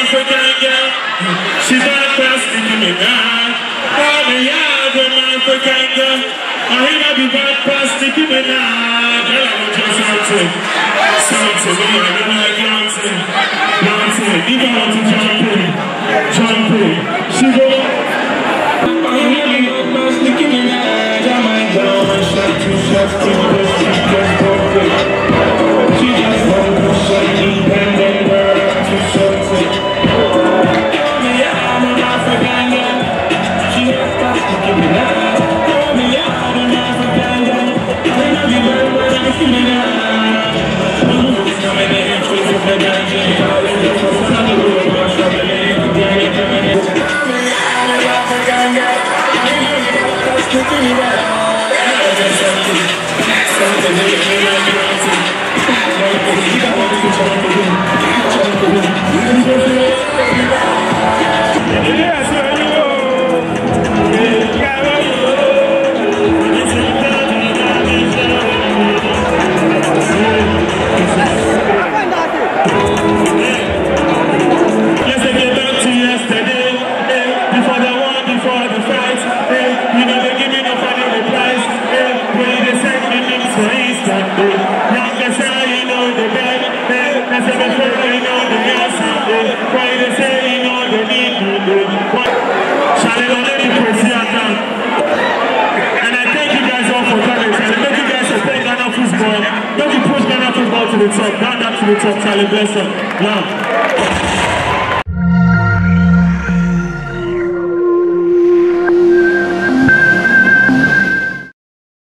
African girl. She's not plastic in me now. Oh, the other African girl. I hear that be bad plastic in me now. Girl, I want just something. Something, me, I don't like dancing. Dancing, if I want to jump in. Jump in. She go. I hear that bad plastic in me now. Oh my God, shot two shots, two plus, she just broke it. She just broke it, so independent girl, two shots it. Oh me, I'm an African girl. She has plastic in me now. Oh me, I'm an African girl. I love you very much, I'm feeling now. Who's coming in, choose if they're going to get out of the first time you go, I'm struggling to get it coming in. Oh me, I'm an African girl. I love you very much, I'm feeling now. Don't you push Ghana football to the top, down to the top, Charlie, bless them. Now.